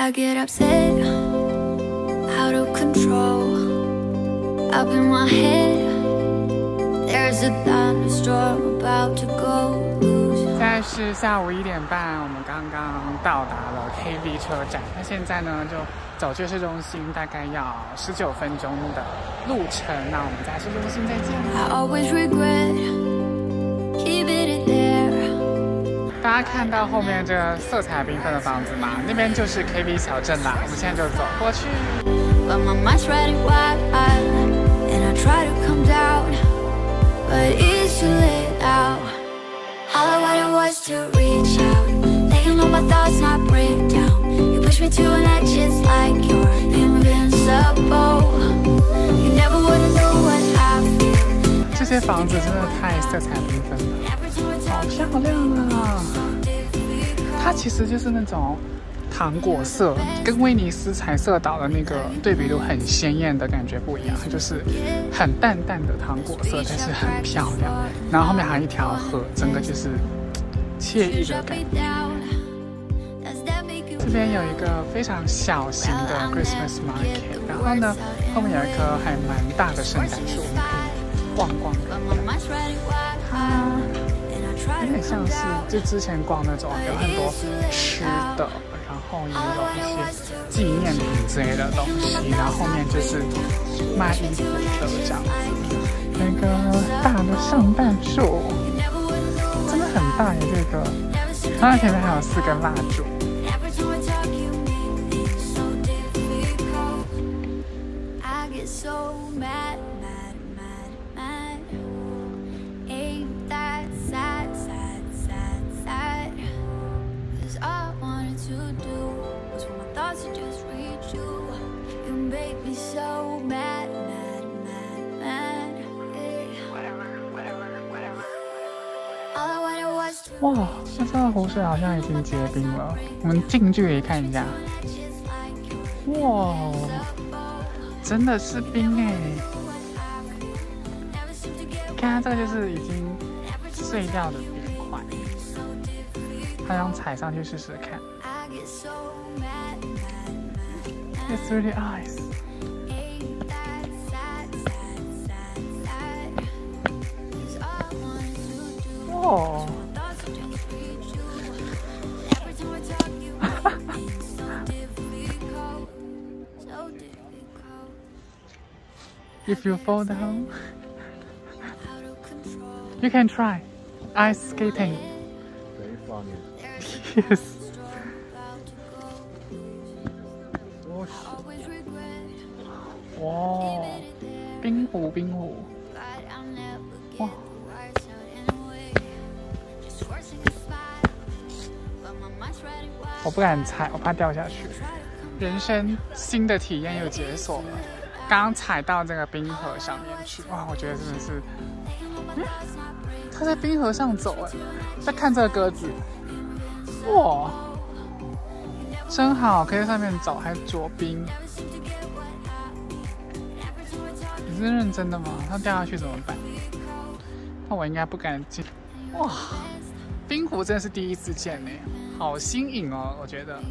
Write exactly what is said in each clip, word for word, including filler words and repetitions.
I get upset, out of control. Up in my head, there's a thunderstorm about to go loose. 现在是下午一点半，我们刚刚到达了 K V 车站。那现在呢，就走去市中心，大概要十九分钟的路程。那我们在市中心再见。 I always regret keeping it there. 大家看到后面这个色彩缤纷的房子吗？那边就是 K V 小镇啦。我们现在就走过去。 But my mind's running wild, and I try to come down, but it's too late now. All I wanted was to reach out, let you know my thoughts not break down. You push me to an edge, it's like you're invincible. You never would've know what I feel. 这些房子真的太色彩缤纷了，好漂亮啊！它其实就是那种糖果色，跟威尼斯彩色岛的那个对比度很鲜艳的感觉不一样，它就是很淡淡的糖果色，但是很漂亮。然后后面还有一条河，整个就是惬意的感觉。这边有一个非常小型的 Christmas Market， 然后呢，后面有一棵还蛮大的圣诞树，我们可以逛逛看看。它有点像是就之前逛那种有很多吃的。然后也有一些纪念品之类的东西，然后后面就是卖衣服的这样子。那个大的圣诞树真的很大耶，这个。它前面还有四根蜡烛。哇，现在的湖水好像已经结冰了。我们近距离看一下，哇，真的是冰哎！看它这个就是已经碎掉的冰块，它想踩上去试试看。It's really ice. Oh. If you fall down, you can try ice skating. Very funny. Yes. Wow, 冰湖，冰湖，哇！我不敢踩，我怕掉下去。人生新的体验又解锁了。刚刚踩到这个冰河上面去，哇！我觉得真的是，嗯，他在冰河上走哎，在看这个鸽子，哇，真好，可以在上面走，还着冰。你是认真的吗？它掉下去怎么办？那我应该不敢进。哇，冰湖真的是第一次见呢，好新颖哦，我觉得。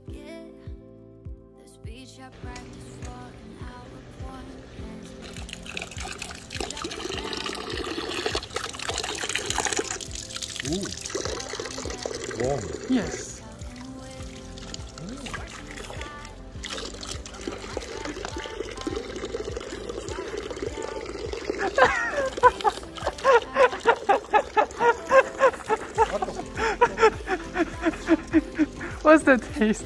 Ooh. Warm. Yes. What's the taste?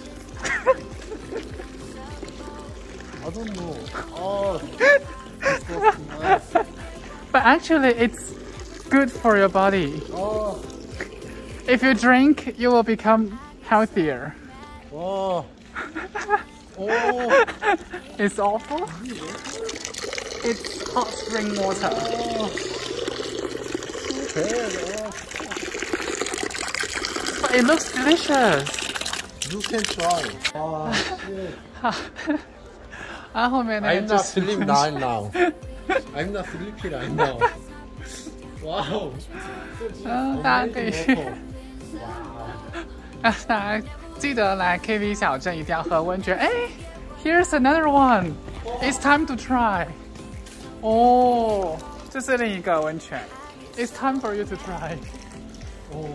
I don't know. Oh, it's so nice. But actually, it's good for your body. Oh. If you drink, you will become healthier. Oh. Oh. It's awful. It's hot spring water. Oh. Okay. Oh. But it looks delicious. You can try. Oh, shit. 啊，后面那 I'm 个 not sleeping right now. I'm not sleepy right now. Wow. 嗯，大家可以去，让大家记得来 K V 小镇一定要喝温泉。哎 ，Here's another one. It's time to try. 哦，这是另一个温泉。It's time for you to try. 哦。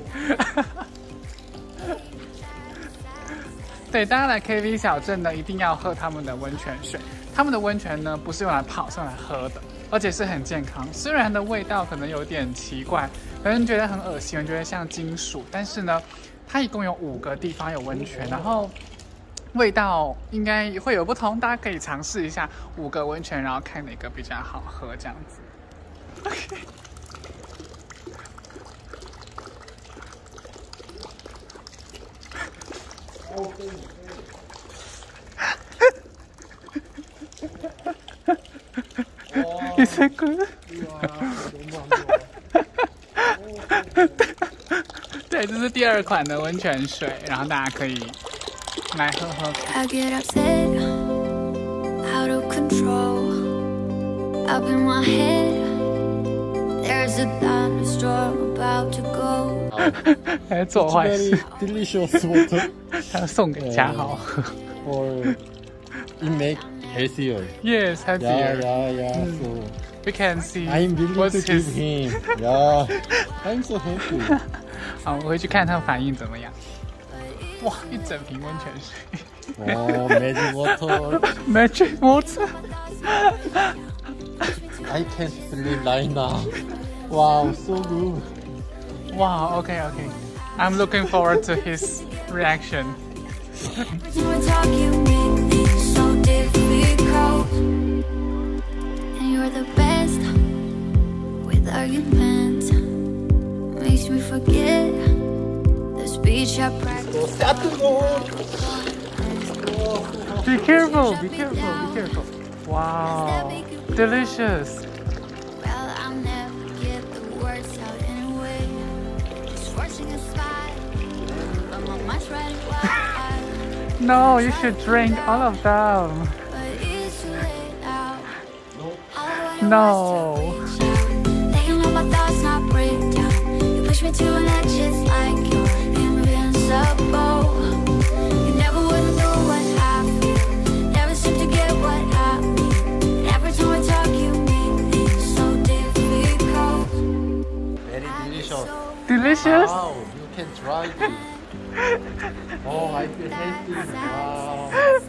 对，大家来 K V 小镇呢，一定要喝他们的温泉水。他们的温泉呢，不是用来泡，是用来喝的，而且是很健康。虽然的味道可能有点奇怪，有人觉得很恶心，有人觉得像金属，但是呢，它一共有五个地方有温泉，然后味道应该会有不同，大家可以尝试一下五个温泉，然后看哪个比较好喝，这样子。OK。Is it good? 对，这是第二款的温泉水，然后大家可以来喝喝看。 I get upset, out of control, up in my head. There's a thunderstorm about to go. 还做坏事。 Delicious water. 还要送给嘉豪喝。 Or it make healthier. Yes, healthier. Yeah, yeah, yeah. Mm. So we can see. I'm willing what's to give his... him. Yeah, I'm so happy. 好，我回去看他反应怎么样。哇，一整瓶温泉水。 Oh, magic water. Magic water. I can't sleep right now. Wow, so good. Wow, okay, okay. I'm looking forward to his reaction. And you're the best with arguments. Makes me forget the speech I practiced. Be careful, be careful, be careful. Wow, delicious. Well, I'll never get the words out anyway. Just forcing a slide, but my mind's running wild. No, you should drink all of them. But it's too late now. No. They know my thoughts not break down. You push me to an edge, it's like you're invincible. You never would know what I feel. Never seem to get what I mean. Every time we talk, you make things so difficult. Very delicious. Delicious? Wow, you can try this. Oh, I feel healthy. Wow.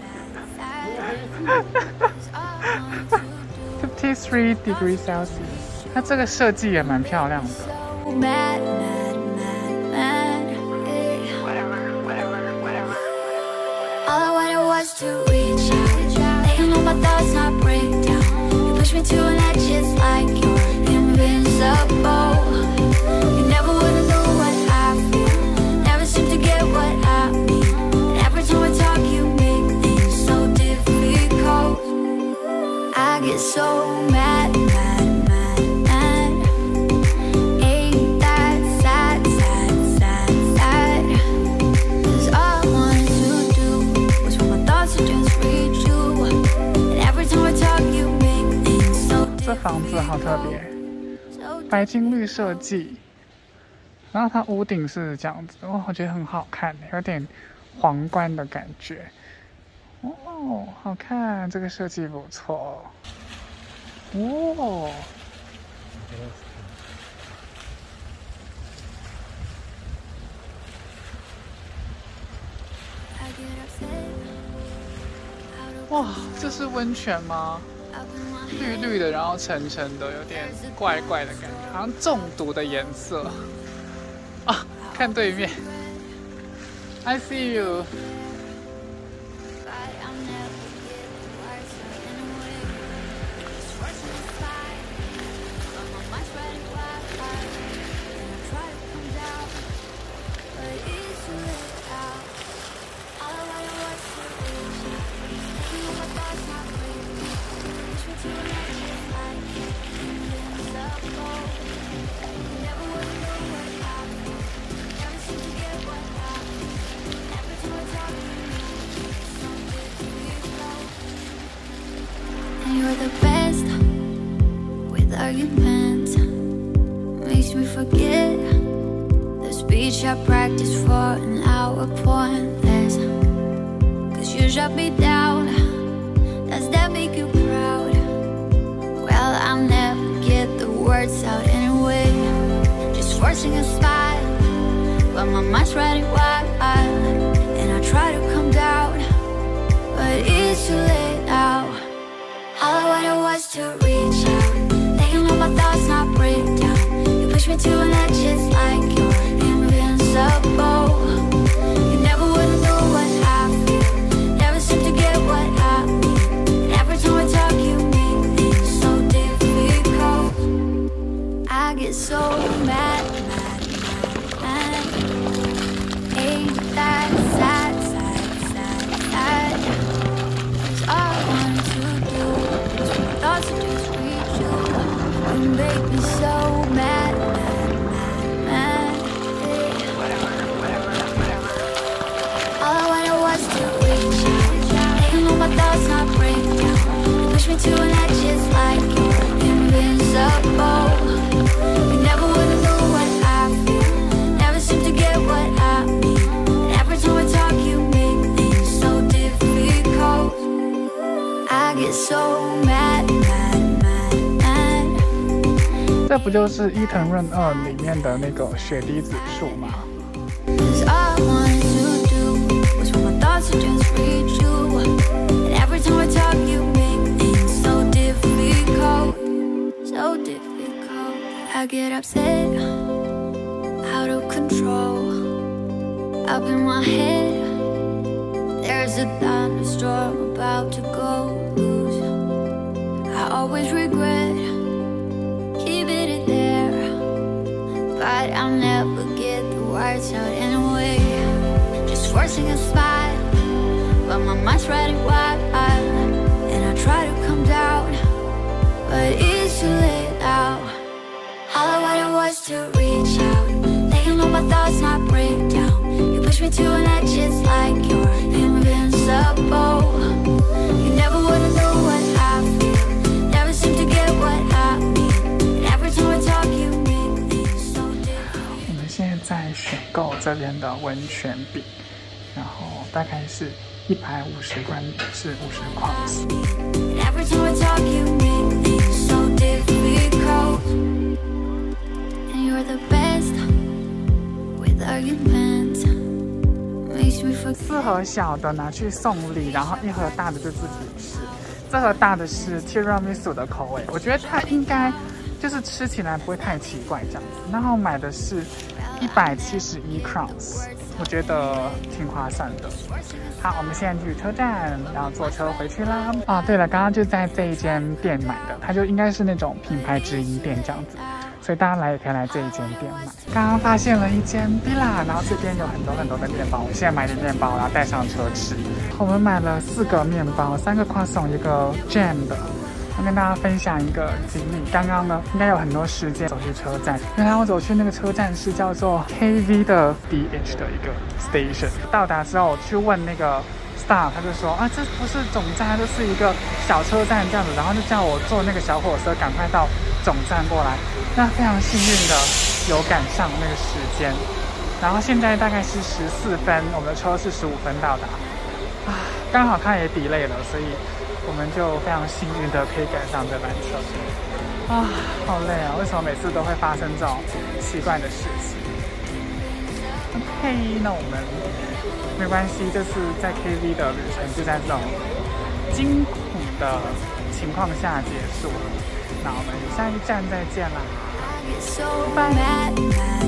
fifty-three degrees Celsius. 它这个设计也蛮漂亮的。 Mad, mad, mad, mad. Whatever, whatever, whatever. All I wanted was to reach out. They know my thoughts not break down. You push me to an edge, it's like you're invincible. You never would know what I feel. Never seem to get what I mean. Every time we talk, you make things so difficult. I get so mad, mad, mad, mad. Ain't that sad, sad, sad, sad? 'Cause all I wanted to do was for my thoughts to just reach you. And every time we talk, you make things so 这房子好特别， difficult. 白金绿设计，然后它屋顶是这样子，哇，我觉得很好看，有点皇冠的感觉。哦，好看，这个设计不错。哦。 I get upset, out of 哇，这是温泉吗？ up in my 绿绿的，然后沉沉的，有点怪怪的感觉，好像中毒的颜色。啊，看对面 ，I see you。 But I'll never get the words out anyway. Just forcing a slide, but my mind's running wild. And I try to come down, but it's too late now. All I wanted was to reach out. You know my thoughts not break. Push me to an edge, it's like invincible. You never would know what I feel. Never seem to get what I feel. Every time I talk. wish I practiced for an hour pointless. Cause you shut me down. Does that make you proud? Well, I'll never get the words out anyway. Just forcing a smile, but my mind's running wild. And I try to calm down, but it's too late now. All I wanted was to reach out, letting all my thoughts not break down. You push me to an edge, it's like you're invincible. You never would know what I feel, never seem to get what I mean. And every time we talk, you make things so difficult. I get so mad, mad, mad, mad. Ain't that sad, sad, sad, sad? 'Cause all I wanted to do was for my thoughts to just reach you. You make me so mad, mad, mad, mad. All I wanted was to reach out, letting all my thoughts not break down. You push me to an edge, it's like you're invincible. You never would know what I feel, never seem to get what I mean. And every time we talk, you make things so difficult. I get so mad, mad, mad, mad. 这不就是伊藤润二里面的那个雪滴子树吗？ 'Cause all I wanted to do was for my thoughts to just reach you. And every time we talk, you make things so difficult, so difficult. I get upset, out of control. Up in my head, there's a thunderstorm about to go loose. I always regret keeping it there, but I'll never get the words out anyway. Just forcing a smile, but my mind's running wild. And I try to calm down, but it's too late now. All I wanted was to reach out, letting all my thoughts not break down. You push me to an edge, it's like you're invincible. You never would know what I feel, never seem to get what I mean. And every time we talk, you make things so different. 我们现在在选购这边的温泉饼，然后大概是一百五十关是五十块。 And every time we talk, you make things so difficult. And you're the best with arguments. Makes me forget. 四盒小的拿去送礼，然后一盒大的就自己吃。这盒大的是 tiramisu 的口味，我觉得它应该就是吃起来不会太奇怪这样子。然后买的是一百七十一 crowns， 我觉得挺划算的。好，我们现在去车站，然后坐车回去啦。啊，对了，刚刚就在这一间店买的，它就应该是那种品牌直营店这样子。所以大家来也可以来这一间店买。刚刚发现了一间 Villa， 然后这边有很多很多的面包，我现在买点面包，然后带上车吃。我们买了四个面包，三个 croissant， 一个 jam 的。我跟大家分享一个经历。刚刚呢，应该有很多时间走去车站，原来我走去那个车站是叫做 K V 的 D H 的一个 station。到达之后，我去问那个 staff， 他就说啊，这不是总站，这是一个小车站这样子，然后就叫我坐那个小火车赶快到总站过来。那非常幸运的有赶上那个时间，然后现在大概是十四分，我们的车是十五分到达，啊，刚好它也 delay 了，所以我们就非常幸运的可以赶上这班车。啊，好累啊！为什么每次都会发生这种奇怪的事情 ？OK， 那我们没关系，这次在 K V 的旅程就在这种惊恐的情况下结束了。那我们下一站再见啦，拜拜。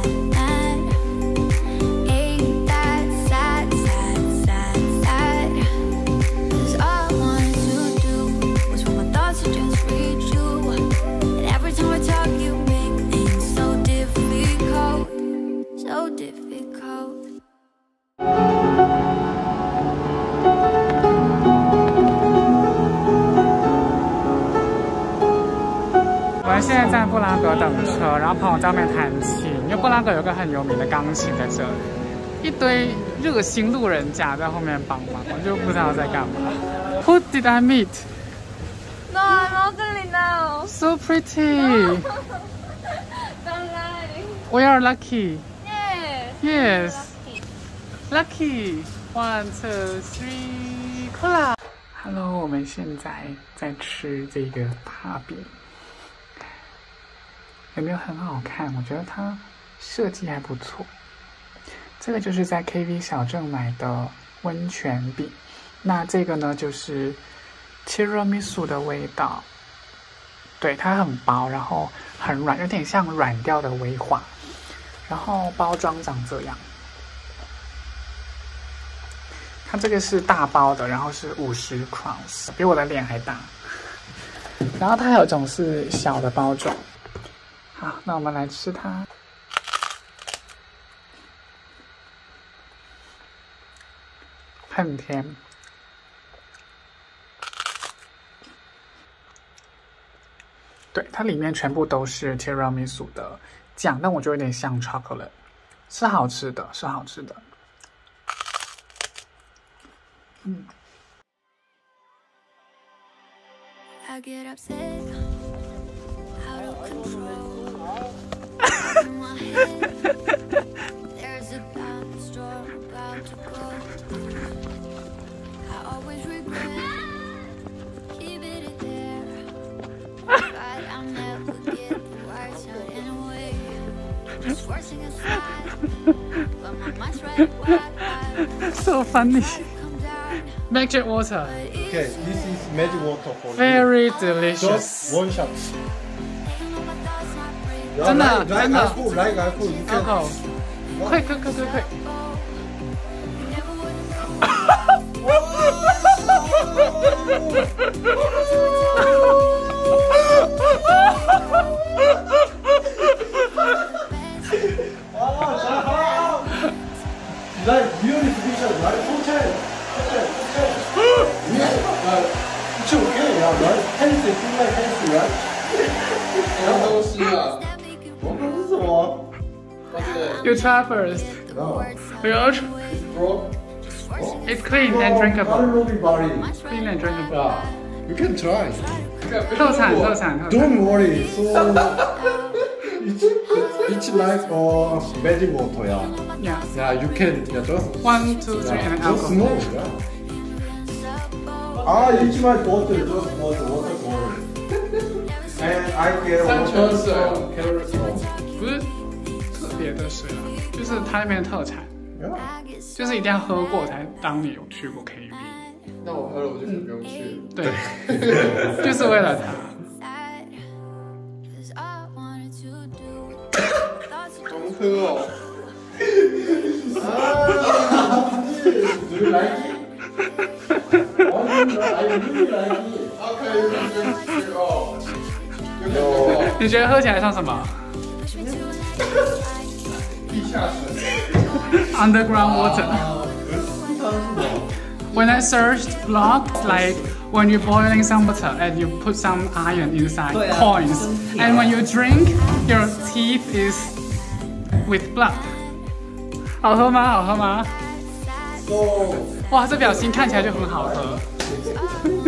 我们现在在布拉格等车，然后朋友在外面弹琴，因为布拉格有个很有名的钢琴在这里，一堆热心路人甲在后面帮忙，我就不知道在干嘛。Who did I meet? No, I'm ugly now. So pretty. Don't lie. We are lucky. Yeah. Yes. Lucky. One, two, three, cola. Hello， 我们现在在吃这个大饼，有没有很好看？我觉得它设计还不错。这个就是在 K V 小镇买的温泉饼，那这个呢就是 tiramisu 的味道。对，它很薄，然后很软，有点像软掉的威化。然后包装长这样。它这个是大包的，然后是五十 crowns， 比我的脸还大。然后它还有一种是小的包装。好，那我们来吃它。很甜。对，它里面全部都是 tiramisu 的酱，但我觉得有点像 chocolate， 是好吃的，是好吃的。嗯。I get upset, out of control. In my head, there's a bomb storm about to go. I always regret keeping it there, but I'll never get the words out anyway. Just forcing aside, but my mind's right wide. So funny. Magic water. Okay, this is magic water for Very you. delicious. Just one shot. 真的真的。 来来来来付，你看。 快快快快快！ 来 beauty special， 来出菜，出菜出菜。来，就可以啊，来 fancy， 现在 fancy 来。什么东西啊？我不是什么。 You try first. No. You are. It's clean and drinkable. Everybody. Clean and drinkable. Yeah. You can try. 特产特产特产。 Don't worry. So it's it's like uh magic water, yeah. Yeah. Yeah, you can. Yeah, just One, two, three, yeah, and just alcohol. small. Yeah. Ah, it's my bottle. Just water, water bottle. And I get water from carrot. 不是特别的水啊，就是它那边的特产， Yeah. 就是一定要喝过才当你有去过 K V。 那我喝了，我就可以不用去。 对，就是为了它。 重喝哦。 Ah, do you like it? Oh, I really like it. OK， 不用去哦。 有。 你觉得喝起来像什么地下水。 ？Underground water. 它是什么？ When I searched blog, like when you're boiling some water and you put some iron inside, coins, and when you drink, your teeth is with blood. 好喝吗？好喝吗？ So 哇，这表情看起来就很好喝。